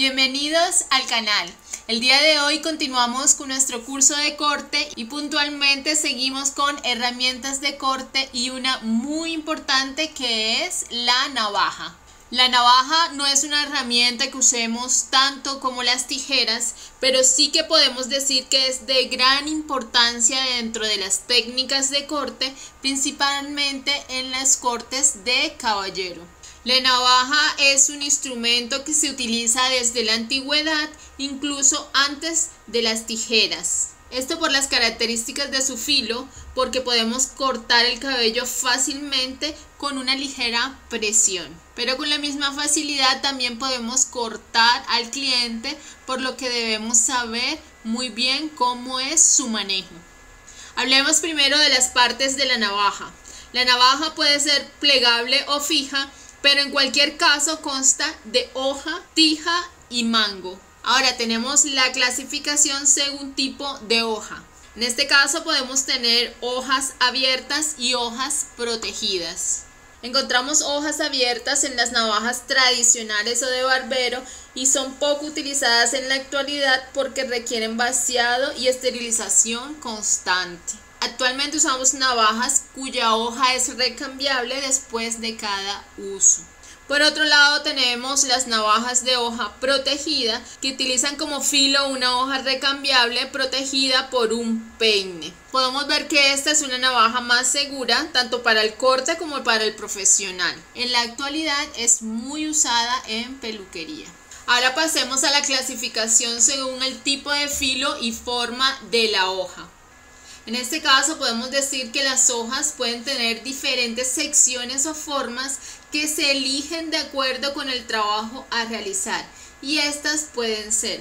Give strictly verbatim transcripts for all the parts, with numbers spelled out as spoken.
Bienvenidos al canal. El día de hoy continuamos con nuestro curso de corte y puntualmente seguimos con herramientas de corte y una muy importante que es la navaja. La navaja no es una herramienta que usemos tanto como las tijeras, pero sí que podemos decir que es de gran importancia dentro de las técnicas de corte, principalmente en las cortes de caballero. La navaja es un instrumento que se utiliza desde la antigüedad, incluso antes de las tijeras. Esto por las características de su filo, porque podemos cortar el cabello fácilmente con una ligera presión. Pero con la misma facilidad también podemos cortar al cliente, por lo que debemos saber muy bien cómo es su manejo. Hablemos primero de las partes de la navaja. La navaja puede ser plegable o fija, pero en cualquier caso consta de hoja, tija y mango. Ahora tenemos la clasificación según tipo de hoja. En este caso podemos tener hojas abiertas y hojas protegidas. Encontramos hojas abiertas en las navajas tradicionales o de barbero y son poco utilizadas en la actualidad porque requieren vaciado y esterilización constante. Actualmente usamos navajas cuya hoja es recambiable después de cada uso. Por otro lado tenemos las navajas de hoja protegida que utilizan como filo una hoja recambiable protegida por un peine. Podemos ver que esta es una navaja más segura tanto para el corte como para el profesional. En la actualidad es muy usada en peluquería. Ahora pasemos a la clasificación según el tipo de filo y forma de la hoja. En este caso podemos decir que las hojas pueden tener diferentes secciones o formas que se eligen de acuerdo con el trabajo a realizar, y estas pueden ser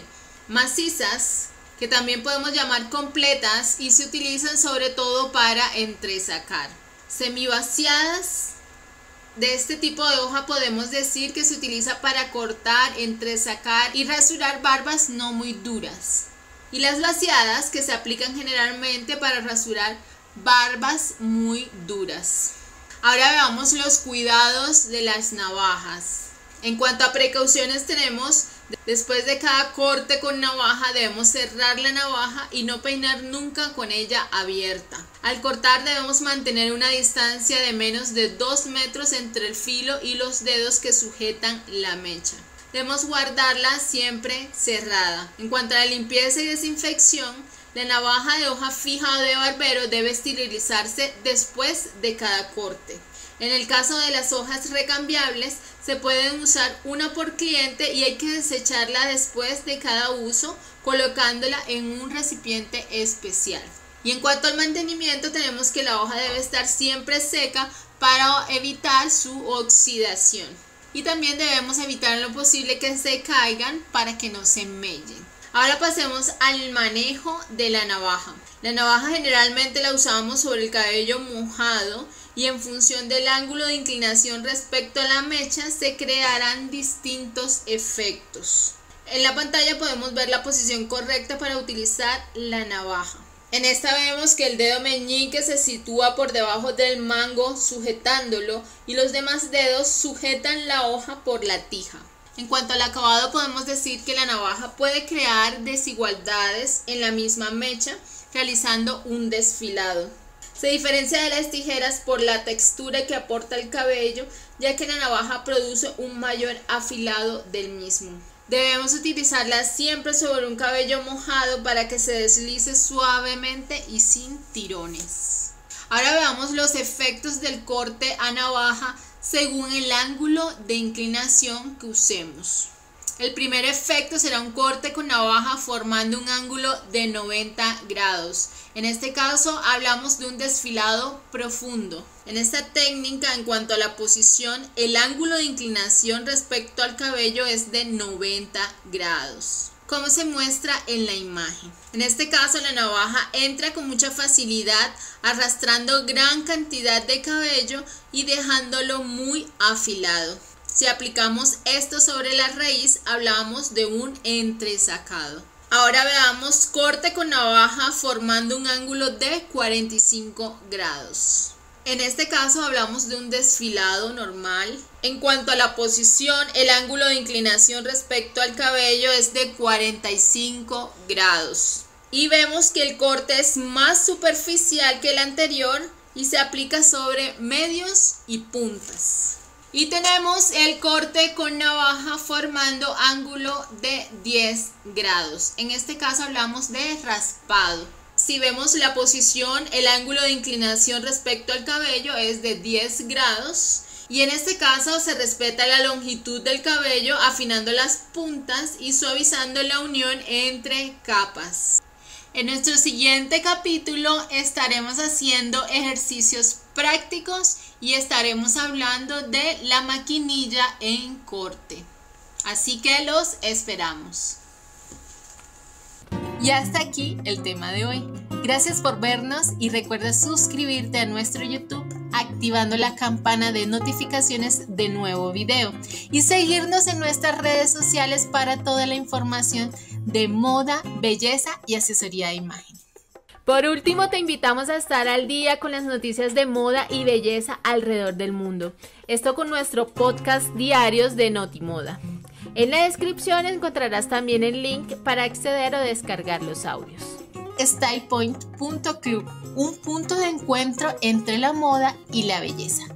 macizas, que también podemos llamar completas y se utilizan sobre todo para entresacar. Semivaciadas, de este tipo de hoja podemos decir que se utiliza para cortar, entresacar y rasurar barbas no muy duras. Y las vaciadas, que se aplican generalmente para rasurar barbas muy duras. Ahora veamos los cuidados de las navajas. En cuanto a precauciones tenemos, después de cada corte con navaja debemos cerrar la navaja y no peinar nunca con ella abierta. Al cortar debemos mantener una distancia de menos de dos metros entre el filo y los dedos que sujetan la mecha. Debemos guardarla siempre cerrada. En cuanto a la limpieza y desinfección, la navaja de hoja fija o de barbero debe esterilizarse después de cada corte. En el caso de las hojas recambiables, se pueden usar una por cliente y hay que desecharla después de cada uso, colocándola en un recipiente especial. Y en cuanto al mantenimiento, tenemos que la hoja debe estar siempre seca para evitar su oxidación. Y también debemos evitar en lo posible que se caigan para que no se mellen. Ahora pasemos al manejo de la navaja. La navaja generalmente la usamos sobre el cabello mojado y en función del ángulo de inclinación respecto a la mecha se crearán distintos efectos. En la pantalla podemos ver la posición correcta para utilizar la navaja. En esta vemos que el dedo meñique se sitúa por debajo del mango sujetándolo y los demás dedos sujetan la hoja por la tija. En cuanto al acabado podemos decir que la navaja puede crear desigualdades en la misma mecha realizando un desfilado. Se diferencia de las tijeras por la textura que aporta el cabello, ya que la navaja produce un mayor afilado del mismo. Debemos utilizarla siempre sobre un cabello mojado para que se deslice suavemente y sin tirones. Ahora veamos los efectos del corte a navaja según el ángulo de inclinación que usemos. El primer efecto será un corte con navaja formando un ángulo de noventa grados. En este caso hablamos de un desfilado profundo. En esta técnica, en cuanto a la posición, el ángulo de inclinación respecto al cabello es de noventa grados, como se muestra en la imagen. En este caso la navaja entra con mucha facilidad arrastrando gran cantidad de cabello y dejándolo muy afilado. Si aplicamos esto sobre la raíz, hablamos de un entresacado. Ahora veamos corte con navaja formando un ángulo de cuarenta y cinco grados. En este caso hablamos de un desfilado normal En cuanto a la posición, el ángulo de inclinación respecto al cabello es de cuarenta y cinco grados. Y vemos que el corte es más superficial que el anterior y se aplica sobre medios y puntas. Y tenemos el corte con navaja formando ángulo de diez grados. En este caso hablamos de raspado. Si vemos la posición, el ángulo de inclinación respecto al cabello es de diez grados. Y en este caso se respeta la longitud del cabello, afinando las puntas y suavizando la unión entre capas. En nuestro siguiente capítulo estaremos haciendo ejercicios prácticos y estaremos hablando de la maquinilla en corte. Así que los esperamos. Y hasta aquí el tema de hoy. Gracias por vernos y recuerda suscribirte a nuestro YouTube activando la campana de notificaciones de nuevo video y seguirnos en nuestras redes sociales para toda la información de moda, belleza y asesoría de imagen. Por último, te invitamos a estar al día con las noticias de moda y belleza alrededor del mundo. Esto con nuestro podcast diarios de Notimoda. En la descripción encontrarás también el link para acceder o descargar los audios. Style Point punto club, un punto de encuentro entre la moda y la belleza.